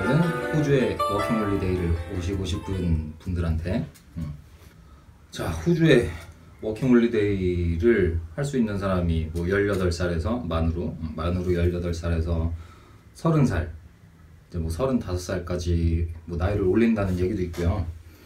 오늘은 호주의 워킹홀리데이를 오시고 싶은 분들한테 자, 호주의 워킹홀리데이를 할 수 있는 사람이 뭐 18살에서 만으로 18살에서 30살, 이제 뭐 35살까지 뭐 나이를 올린다는 얘기도 있고요.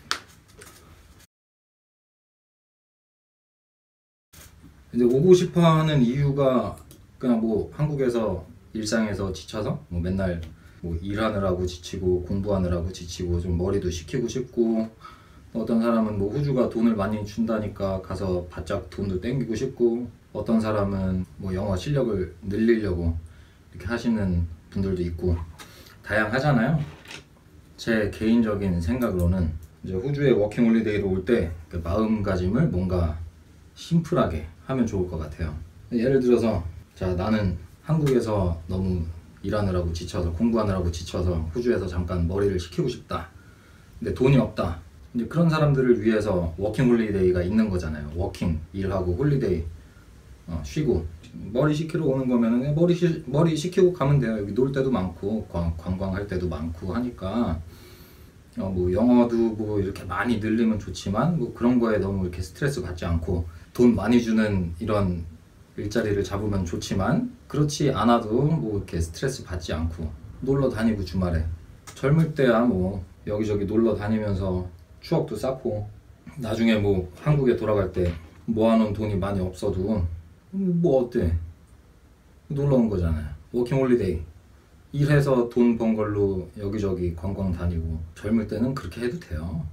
이제 오고 싶어 하는 이유가 그냥 뭐 한국에서 일상에서 지쳐서 뭐 맨날 뭐 일하느라고 지치고 공부하느라고 지치고 좀 머리도 식히고 싶고, 어떤 사람은 뭐 호주가 돈을 많이 준다니까 가서 바짝 돈도 땡기고 싶고, 어떤 사람은 뭐 영어 실력을 늘리려고 이렇게 하시는 분들도 있고 다양하잖아요. 제 개인적인 생각으로는 이제 호주에 워킹홀리데이로 올 때 그 마음가짐을 뭔가 심플하게 하면 좋을 것 같아요. 예를 들어서 자, 나는 한국에서 너무 일하느라고 지쳐서 공부하느라고 지쳐서 호주에서 잠깐 머리를 식히고 싶다. 근데 돈이 없다. 이제 그런 사람들을 위해서 워킹 홀리데이가 있는 거잖아요. 워킹, 일하고, 홀리데이, 쉬고. 머리 식히러 오는 거면은 머리 식히고 가면 돼요. 여기 놀 때도 많고 관광할 때도 많고 하니까 뭐 영어도 뭐 이렇게 많이 늘리면 좋지만 뭐 그런 거에 너무 이렇게 스트레스 받지 않고 돈 많이 주는 이런 일자리를 잡으면 좋지만 그렇지 않아도 뭐 이렇게 스트레스 받지 않고 놀러 다니고, 주말에 젊을 때야 뭐 여기저기 놀러 다니면서 추억도 쌓고, 나중에 뭐 한국에 돌아갈 때 모아놓은 돈이 많이 없어도 뭐 어때? 놀러 온 거잖아요. 워킹 홀리데이. 일해서 돈 번 걸로 여기저기 관광 다니고, 젊을 때는 그렇게 해도 돼요.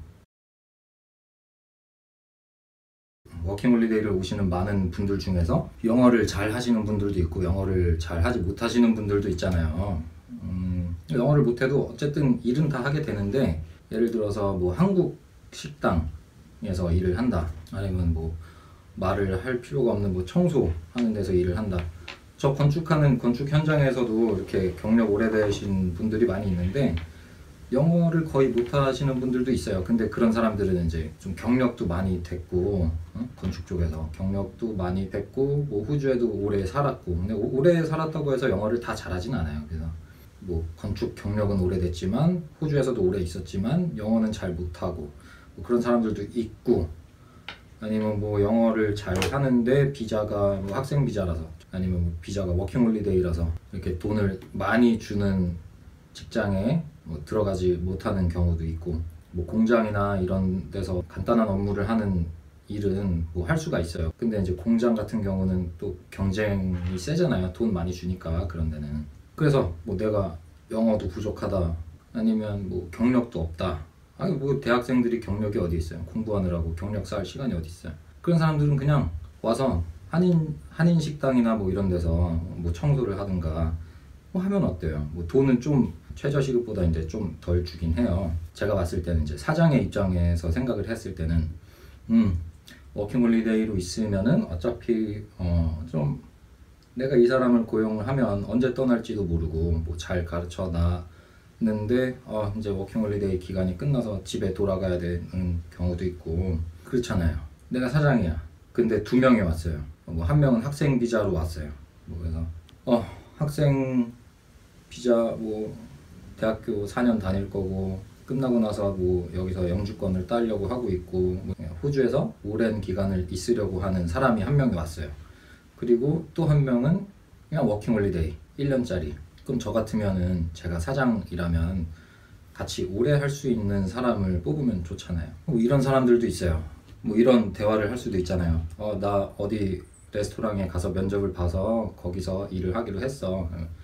워킹홀리데이를 오시는 많은 분들 중에서 영어를 잘 하시는 분들도 있고 영어를 잘 하지 못하시는 분들도 있잖아요. 영어를 못해도 어쨌든 일은 다 하게 되는데, 예를 들어서 뭐 한국 식당에서 일을 한다, 아니면 뭐 말을 할 필요가 없는 뭐 청소하는 데서 일을 한다. 저 건축하는 건축 현장에서도 이렇게 경력 오래되신 분들이 많이 있는데 영어를 거의 못 하시는 분들도 있어요. 근데 그런 사람들은 이제 좀 경력도 많이 됐고, 건축 쪽에서 경력도 많이 됐고, 뭐 호주에도 오래 살았고, 근데 오래 살았다고 해서 영어를 다 잘하진 않아요. 그래서 뭐 건축 경력은 오래됐지만 호주에서도 오래 있었지만 영어는 잘 못하고, 뭐 그런 사람들도 있고, 아니면 뭐 영어를 잘 하는데 비자가 뭐 학생 비자라서, 아니면 뭐 비자가 워킹 홀리데이라서 이렇게 돈을 많이 주는 직장에 뭐 들어가지 못하는 경우도 있고, 뭐 공장이나 이런 데서 간단한 업무를 하는 일은 뭐 할 수가 있어요. 근데 이제 공장 같은 경우는 또 경쟁이 세잖아요. 돈 많이 주니까 그런 데는. 그래서 뭐 내가 영어도 부족하다, 아니면 뭐 경력도 없다. 아니 뭐 대학생들이 경력이 어디 있어요. 공부하느라고 경력 쌓을 시간이 어디 있어요. 그런 사람들은 그냥 와서 한인 식당이나 뭐 이런 데서 뭐 청소를 하든가 뭐 하면 어때요? 뭐 돈은 좀 최저시급보다 이제 좀 덜 주긴 해요. 제가 봤을 때는 이제 사장의 입장에서 생각을 했을 때는 워킹홀리데이로 있으면은 어차피 좀 내가 이 사람을 고용을 하면 언제 떠날지도 모르고 뭐 잘 가르쳐 놨는데 이제 워킹홀리데이 기간이 끝나서 집에 돌아가야 되는 경우도 있고 그렇잖아요. 내가 사장이야. 근데 2명이 왔어요. 뭐 한 명은 학생 비자로 왔어요. 뭐 그래서 학생 비자 뭐 대학교 4년 다닐 거고, 끝나고 나서 뭐 여기서 영주권을 따려고 하고 있고, 뭐 호주에서 오랜 기간을 있으려고 하는 사람이 한 명이 왔어요. 그리고 또 한 명은 그냥 워킹 홀리데이 1년짜리. 그럼 저 같으면은 제가 사장이라면 같이 오래 할 수 있는 사람을 뽑으면 좋잖아요. 뭐 이런 사람들도 있어요. 뭐 이런 대화를 할 수도 있잖아요. 나 어디 레스토랑에 가서 면접을 봐서 거기서 일을 하기로 했어.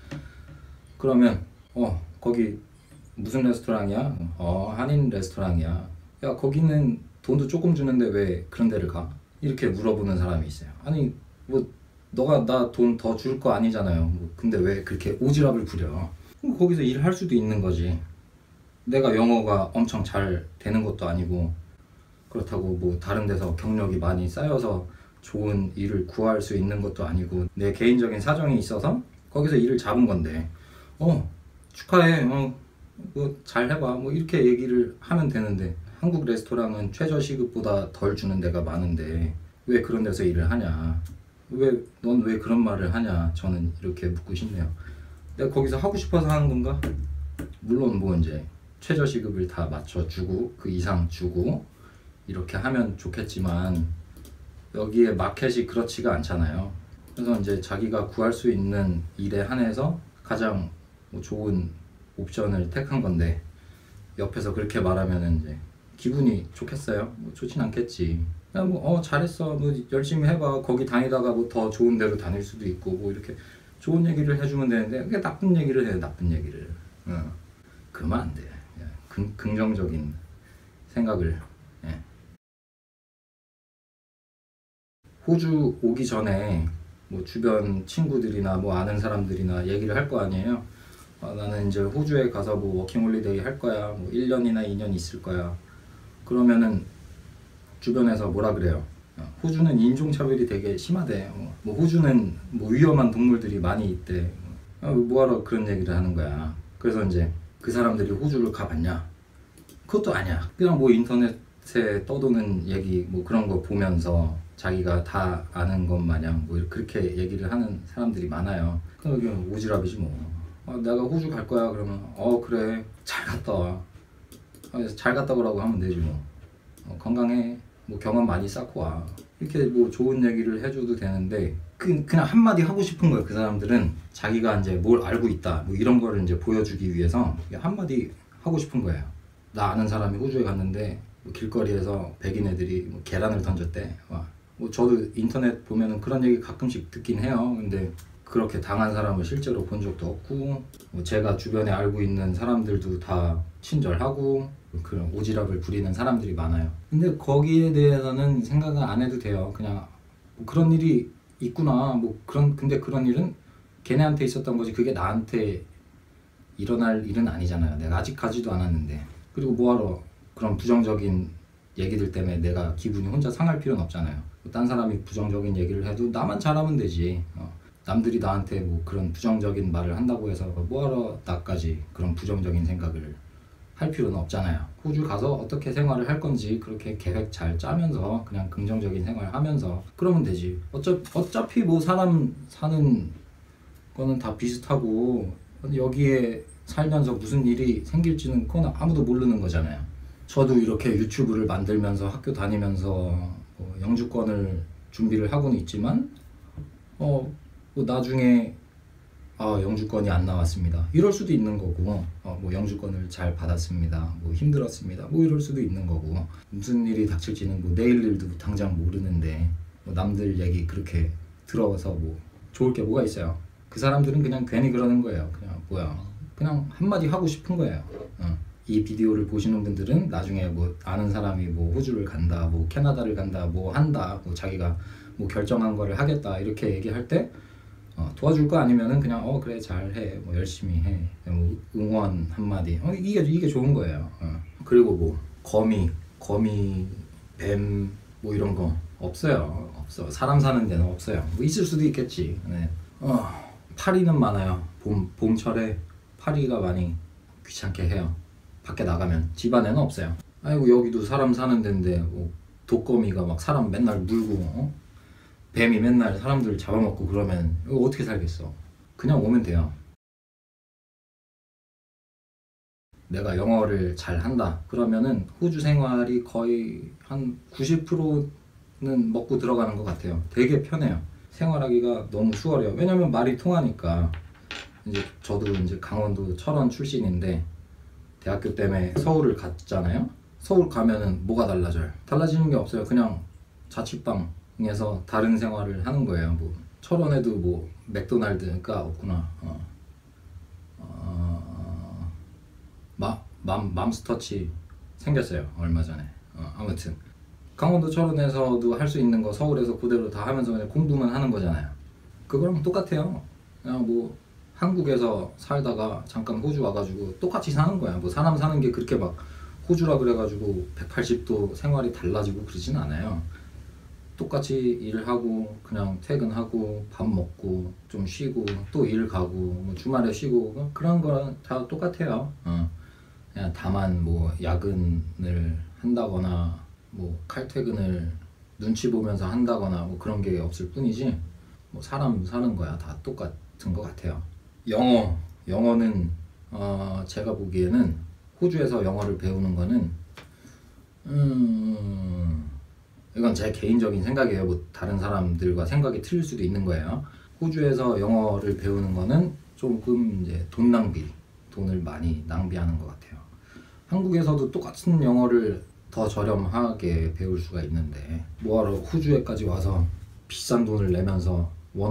그러면 거기 무슨 레스토랑이야? 한인 레스토랑이야. 야, 거기는 돈도 조금 주는데 왜 그런 데를 가? 이렇게 물어보는 사람이 있어요. 아니 뭐 너가 나 돈 더 줄 거 아니잖아요. 뭐, 근데 왜 그렇게 오지랖을 부려? 거기서 일을 할 수도 있는 거지. 내가 영어가 엄청 잘 되는 것도 아니고, 그렇다고 뭐 다른 데서 경력이 많이 쌓여서 좋은 일을 구할 수 있는 것도 아니고, 내 개인적인 사정이 있어서 거기서 일을 잡은 건데 축하해, 뭐 잘 해봐, 뭐 이렇게 얘기를 하면 되는데, 한국 레스토랑은 최저 시급보다 덜 주는 데가 많은데 왜 그런 데서 일을 하냐, 넌 왜 그런 말을 하냐, 저는 이렇게 묻고 싶네요. 내가 거기서 하고 싶어서 하는 건가? 물론 뭐 이제 최저시급을 다 맞춰주고 그 이상 주고 이렇게 하면 좋겠지만 여기에 마켓이 그렇지가 않잖아요. 그래서 이제 자기가 구할 수 있는 일에 한해서 가장 뭐 좋은 옵션을 택한 건데 옆에서 그렇게 말하면은 이제 기분이 좋겠어요? 뭐 좋진 않겠지. 그냥 뭐 잘했어, 뭐 열심히 해봐, 거기 다니다가 뭐 더 좋은 데로 다닐 수도 있고 뭐 이렇게 좋은 얘기를 해주면 되는데 그게 나쁜 얘기를 해. 나쁜 얘기를 그러면 안 돼. 긍정적인 생각을. 예. 호주 오기 전에 뭐 주변 친구들이나 뭐 아는 사람들이나 얘기를 할 거 아니에요. 나는 이제 호주에 가서 뭐 워킹홀리데이 할 거야, 뭐 1년이나 2년 있을 거야. 그러면은 주변에서 뭐라 그래요? 호주는 인종차별이 되게 심하대. 뭐 호주는 뭐 위험한 동물들이 많이 있대. 뭐하러 그런 얘기를 하는 거야. 그래서 이제 그 사람들이 호주를 가봤냐? 그것도 아니야. 그냥 뭐 인터넷에 떠도는 얘기 뭐 그런 거 보면서 자기가 다 아는 것 마냥 뭐 그렇게 얘기를 하는 사람들이 많아요. 그냥 오지랖이지 뭐. 내가 호주 갈 거야 그러면 그래 잘 갔다 와. 잘 갔다 오라고 하면 되지 뭐. 건강해, 뭐 경험 많이 쌓고 와, 이렇게 뭐 좋은 얘기를 해줘도 되는데 그냥 한마디 하고 싶은 거예요. 그 사람들은 자기가 이제 뭘 알고 있다 뭐 이런 거를 이제 보여주기 위해서 한마디 하고 싶은 거예요. 나 아는 사람이 호주에 갔는데 뭐 길거리에서 백인 애들이 뭐 계란을 던졌대. 뭐 저도 인터넷 보면은 그런 얘기 가끔씩 듣긴 해요. 근데 그렇게 당한 사람을 실제로 본 적도 없고 뭐 제가 주변에 알고 있는 사람들도 다 친절하고 그런 오지랖을 부리는 사람들이 많아요. 근데 거기에 대해서는 생각은 안 해도 돼요. 그냥 뭐 그런 일이 있구나 뭐 근데 그런 일은 걔네한테 있었던 거지 그게 나한테 일어날 일은 아니잖아요. 내가 아직 가지도 않았는데. 그리고 뭐하러 그런 부정적인 얘기들 때문에 내가 기분이 혼자 상할 필요는 없잖아요. 딴 사람이 부정적인 얘기를 해도 나만 잘하면 되지. 남들이 나한테 뭐 그런 부정적인 말을 한다고 해서 뭐하러 나까지 그런 부정적인 생각을 할 필요는 없잖아요. 호주 가서 어떻게 생활을 할 건지 그렇게 계획 잘 짜면서 그냥 긍정적인 생활 하면서 그러면 되지. 어차피 뭐 사람 사는 거는 다 비슷하고 여기에 살면서 무슨 일이 생길지는 그건 아무도 모르는 거잖아요. 저도 이렇게 유튜브를 만들면서 학교 다니면서 뭐 영주권을 준비를 하고는 있지만 뭐 나중에 영주권이 안 나왔습니다 이럴 수도 있는 거고 뭐 영주권을 잘 받았습니다 뭐 힘들었습니다 뭐 이럴 수도 있는 거고 무슨 일이 닥칠지는 뭐 내일 일도 당장 모르는데 뭐 남들 얘기 그렇게 들어서 뭐 좋을 게 뭐가 있어요. 그 사람들은 그냥 괜히 그러는 거예요. 그냥 한마디 하고 싶은 거예요. 이 비디오를 보시는 분들은 나중에 뭐 아는 사람이 뭐 호주를 간다 뭐 캐나다를 간다 뭐 한다 뭐 자기가 뭐 결정한 거를 하겠다 이렇게 얘기할 때 도와줄 거 아니면은 그냥 그래 잘해 뭐 열심히 해 뭐 응원 한마디 이게 좋은 거예요. 그리고 뭐 거미 뱀 뭐 이런 거 없어요. 없어. 사람 사는 데는 없어요. 뭐 있을 수도 있겠지. 네. 파리는 많아요. 봄철에 파리가 많이 귀찮게 해요. 밖에 나가면. 집 안에는 없어요. 아이고 여기도 사람 사는 데인데 뭐 독거미가 막 사람 맨날 물고 뱀이 맨날 사람들 잡아먹고 그러면 이거 어떻게 살겠어. 그냥 오면 돼요. 내가 영어를 잘 한다 그러면은 호주 생활이 거의 한 90%는 먹고 들어가는 것 같아요. 되게 편해요. 생활하기가 너무 수월해요. 왜냐면 말이 통하니까. 이제 저도 이제 강원도 철원 출신인데 대학교 때문에 서울을 갔잖아요. 서울 가면은 뭐가 달라져요? 달라지는 게 없어요. 그냥 자취방에서 다른 생활을 하는 거예요. 뭐 철원에도 뭐 맥도날드가 없구나. 맘스터치 생겼어요 얼마 전에. 아무튼 강원도 철원에서도 할 수 있는 거 서울에서 그대로 다 하면서 그냥 공부만 하는 거잖아요. 그거랑 똑같아요. 그냥 뭐 한국에서 살다가 잠깐 호주 와가지고 똑같이 사는 거야. 뭐 사람 사는 게 그렇게 막 호주라 그래가지고 180도 생활이 달라지고 그러진 않아요. 똑같이 일하고 그냥 퇴근하고 밥 먹고 좀 쉬고 또 일 가고 뭐 주말에 쉬고 그런 거랑 다 똑같아요. 그냥 다만 뭐 야근을 한다거나 뭐 칼퇴근을 눈치 보면서 한다거나 뭐 그런 게 없을 뿐이지 뭐 사람 사는 거야 다 똑같은 것 같아요. 영어는 제가 보기에는 호주에서 영어를 배우는 거는 이건 제 개인적인 생각이에요. 뭐 다른 사람들과 생각이 틀릴 수도 있는 거예요. 호주에서 영어를 배우는 거는 조금 이제 돈을 많이 낭비하는 것 같아요. 한국에서도 똑같은 영어를 더 저렴하게 배울 수가 있는데 뭐하러 호주에까지 와서 비싼 돈을 내면서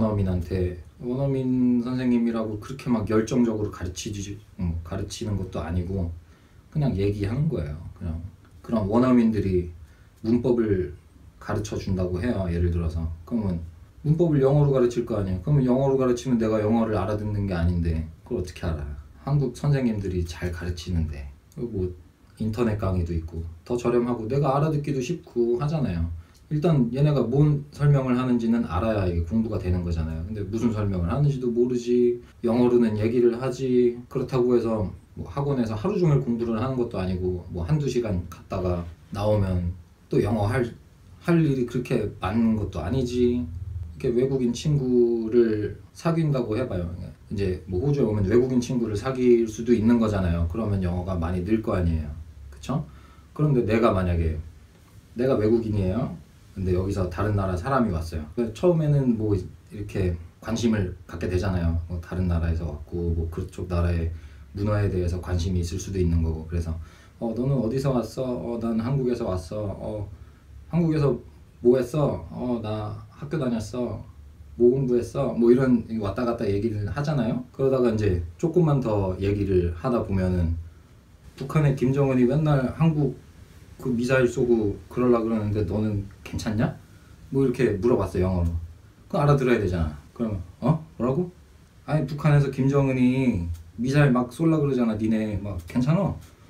원어민 선생님이라고 그렇게 막 열정적으로 가르치는 것도 아니고 그냥 얘기하는 거예요. 그냥 그런 원어민들이 문법을 가르쳐 준다고 해요. 예를 들어서 그러면 문법을 영어로 가르칠 거 아니에요. 그러면 영어로 가르치면 내가 영어를 알아듣는 게 아닌데 그걸 어떻게 알아? 한국 선생님들이 잘 가르치는데 뭐 인터넷 강의도 있고 더 저렴하고 내가 알아듣기도 쉽고 하잖아요. 일단 얘네가 뭔 설명을 하는지는 알아야 이게 공부가 되는 거잖아요. 근데 무슨 설명을 하는지도 모르지, 영어로는 얘기를 하지. 그렇다고 해서 뭐 학원에서 하루 종일 공부를 하는 것도 아니고 뭐 한두 시간 갔다가 나오면 또 영어 할 일이 그렇게 많은 것도 아니지. 이렇게 외국인 친구를 사귄다고 해봐요. 이제 뭐 호주에 오면 외국인 친구를 사귈 수도 있는 거잖아요. 그러면 영어가 많이 늘 거 아니에요. 그쵸? 그런데 내가 외국인이에요. 근데 여기서 다른 나라 사람이 왔어요. 처음에는 뭐 이렇게 관심을 갖게 되잖아요. 뭐 다른 나라에서 왔고 뭐 그쪽 나라의 문화에 대해서 관심이 있을 수도 있는 거고. 그래서 너는 어디서 왔어? 난 한국에서 왔어. 한국에서 뭐 했어? 나 학교 다녔어. 뭐 공부했어? 뭐 이런 왔다 갔다 얘기를 하잖아요. 그러다가 이제 조금만 더 얘기를 하다 보면은 북한의 김정은이 맨날 한국 그 미사일 쏘고 그러려 그러는데 너는 괜찮냐? 뭐 이렇게 물어봤어, 영어로. 그거 알아들어야 되잖아. 그러면 뭐라고? 아니 북한에서 김정은이 미사일 막 쏠라 그러잖아. 니네 막 괜찮아?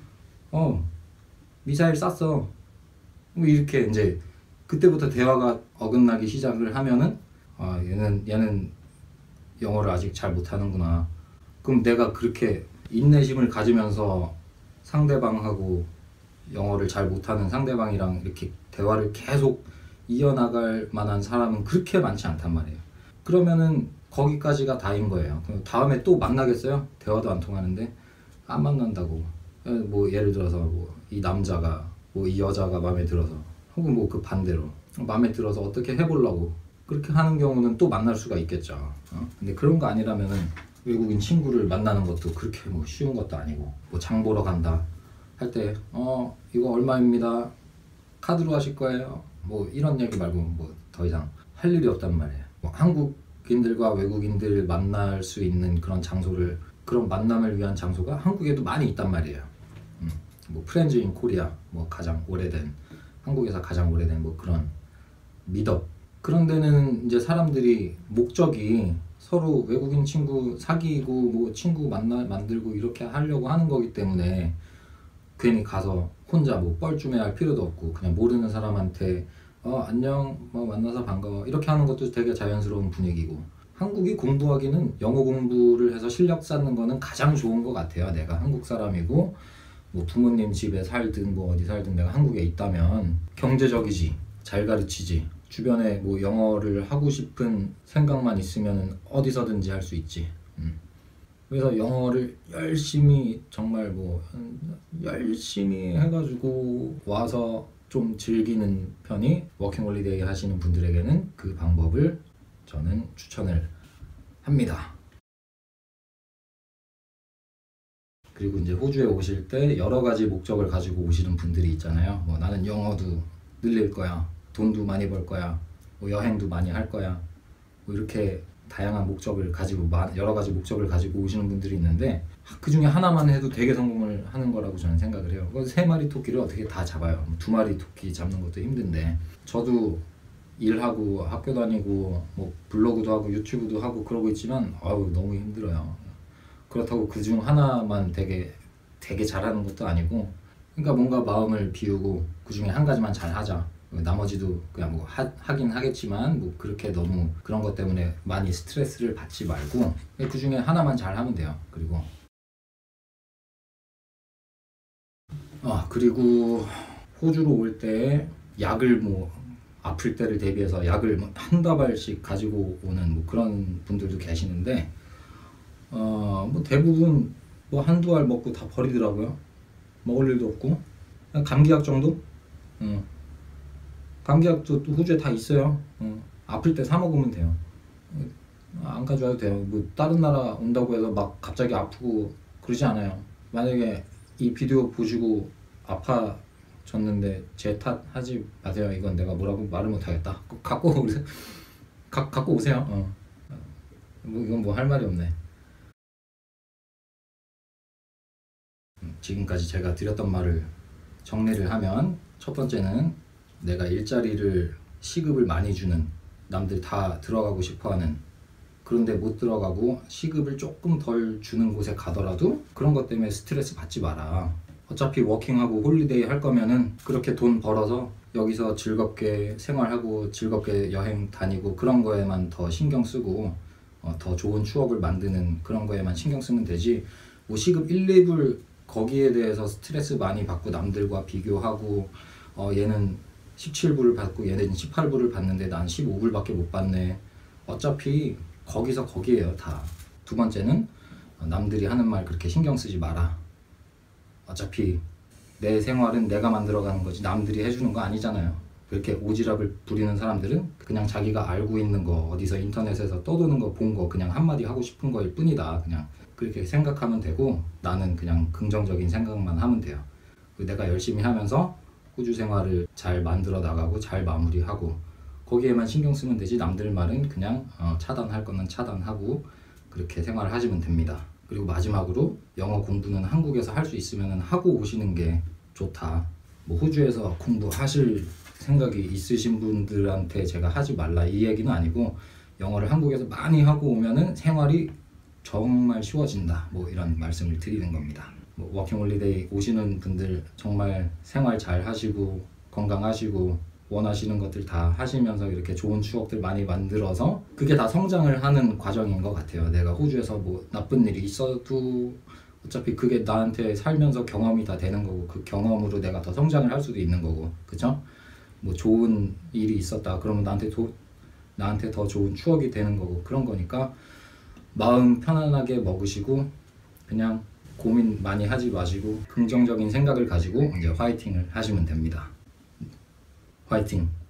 미사일 쐈어. 뭐 이렇게 이제 그때부터 대화가 어긋나기 시작을 하면은 얘는 영어를 아직 잘 못하는구나. 그럼 내가 그렇게 인내심을 가지면서 상대방하고 영어를 잘 못하는 상대방이랑 이렇게 대화를 계속 이어나갈 만한 사람은 그렇게 많지 않단 말이에요. 그러면은 거기까지가 다인 거예요. 다음에 또 만나겠어요? 대화도 안 통하는데 안 만난다고. 뭐 예를 들어서 뭐 이 남자가 뭐 이 여자가 마음에 들어서 혹은 뭐 그 반대로 마음에 들어서 어떻게 해보려고 그렇게 하는 경우는 또 만날 수가 있겠죠. 근데 그런 거 아니라면은 외국인 친구를 만나는 것도 그렇게 뭐 쉬운 것도 아니고 뭐 장 보러 간다 할 때 이거 얼마입니다. 카드로 하실 거예요. 뭐 이런 얘기 말고 뭐 더 이상 할 일이 없단 말이에요. 뭐 한국인들과 외국인들 만날 수 있는 그런 만남을 위한 장소가 한국에도 많이 있단 말이에요. 뭐 프렌즈 인 코리아, 뭐 한국에서 가장 오래된 뭐 그런 미덕, 그런 데는 이제 사람들이 목적이 서로 외국인 친구 사귀고 뭐 친구 만들고 이렇게 하려고 하는 거기 때문에 괜히 가서 혼자 뭐 뻘쭘해할 필요도 없고 그냥 모르는 사람한테 안녕, 뭐 만나서 반가워 이렇게 하는 것도 되게 자연스러운 분위기고. 한국이 공부하기는 영어 공부를 해서 실력 쌓는 거는 가장 좋은 것 같아요. 내가 한국 사람이고 뭐 부모님 집에 살든 뭐 어디 살든 내가 한국에 있다면 경제적이지, 잘 가르치지, 주변에 뭐 영어를 하고 싶은 생각만 있으면 어디서든지 할 수 있지. 그래서 영어를 열심히 정말 뭐 열심히 해가지고 와서 좀 즐기는 편이 워킹홀리데이 하시는 분들에게는 그 방법을 저는 추천을 합니다. 그리고 이제 호주에 오실 때 여러 가지 목적을 가지고 오시는 분들이 있잖아요. 뭐 나는 영어도 늘릴 거야, 돈도 많이 벌 거야, 뭐 여행도 많이 할 거야, 뭐 이렇게 다양한 목적을 가지고 여러 가지 목적을 가지고 오시는 분들이 있는데 그 중에 하나만 해도 되게 성공을 하는 거라고 저는 생각을 해요. 3마리 토끼를 어떻게 다 잡아요? 2마리 토끼 잡는 것도 힘든데 저도 일하고 학교 다니고 뭐 블로그도 하고 유튜브도 하고 그러고 있지만 너무 힘들어요. 그렇다고 그 중 하나만 되게 잘하는 것도 아니고, 그러니까 뭔가 마음을 비우고 그 중에 한 가지만 잘 하자. 나머지도 그냥 뭐 하긴 하겠지만 뭐 그렇게 너무 그런 것 때문에 많이 스트레스를 받지 말고 그 중에 하나만 잘 하면 돼요. 그리고 호주로 올 때 약을 뭐 아플 때를 대비해서 약을 뭐 한 다발씩 가지고 오는 뭐 그런 분들도 계시는데 뭐 대부분 뭐 한두 알 먹고 다 버리더라고요. 먹을 일도 없고. 그냥 감기약 정도? 감기약도 또 호주에 다 있어요. 아플 때 사 먹으면 돼요. 안 가져와도 돼요. 뭐 다른 나라 온다고 해서 막 갑자기 아프고 그러지 않아요. 만약에 이 비디오 보시고 아파졌는데 제 탓 하지 마세요. 이건 내가 뭐라고 말을 못하겠다. 꼭 갖고 오세요. 갖고 오세요. 뭐 이건 뭐 할 말이 없네. 지금까지 제가 드렸던 말을 정리를 하면, 첫 번째는 내가 일자리를 시급을 많이 주는, 남들 다 들어가고 싶어하는, 그런데 못 들어가고 시급을 조금 덜 주는 곳에 가더라도 그런 것 때문에 스트레스 받지 마라. 어차피 워킹하고 홀리데이 할 거면은 그렇게 돈 벌어서 여기서 즐겁게 생활하고 즐겁게 여행 다니고 그런 거에만 더 신경 쓰고 더 좋은 추억을 만드는 그런 거에만 신경 쓰면 되지, 뭐 시급 1, 2불 거기에 대해서 스트레스 많이 받고 남들과 비교하고 얘는 17불을 받고 얘는 18불을 받는데 난 15불밖에 못 받네. 어차피 거기서 거기에요 다. 두 번째는 남들이 하는 말 그렇게 신경 쓰지 마라. 어차피 내 생활은 내가 만들어가는 거지 남들이 해주는 거 아니잖아요. 그렇게 오지랖을 부리는 사람들은 그냥 자기가 알고 있는 거, 어디서 인터넷에서 떠도는 거 본 거 그냥 한마디 하고 싶은 거일 뿐이다. 그냥 그렇게 생각하면 되고, 나는 그냥 긍정적인 생각만 하면 돼요. 내가 열심히 하면서 호주 생활을 잘 만들어 나가고 잘 마무리하고 거기에만 신경 쓰면 되지, 남들 말은 그냥 차단할 거는 차단하고 그렇게 생활을 하시면 됩니다. 그리고 마지막으로 영어 공부는 한국에서 할 수 있으면 하고 오시는 게 좋다. 뭐 호주에서 공부하실 생각이 있으신 분들한테 제가 하지 말라 이 얘기는 아니고, 영어를 한국에서 많이 하고 오면은 생활이 정말 쉬워진다, 뭐 이런 말씀을 드리는 겁니다. 뭐 워킹홀리데이 오시는 분들 정말 생활 잘 하시고 건강하시고 원하시는 것들 다 하시면서 이렇게 좋은 추억들 많이 만들어서 그게 다 성장을 하는 과정인 것 같아요. 내가 호주에서 뭐 나쁜 일이 있어도 어차피 그게 나한테 살면서 경험이 다 되는 거고, 그 경험으로 내가 더 성장을 할 수도 있는 거고, 그쵸? 뭐 좋은 일이 있었다 그러면 나한테 더 좋은 추억이 되는 거고, 그런 거니까 마음 편안하게 먹으시고 그냥 고민 많이 하지 마시고 긍정적인 생각을 가지고 이제 화이팅을 하시면 됩니다. 화이팅!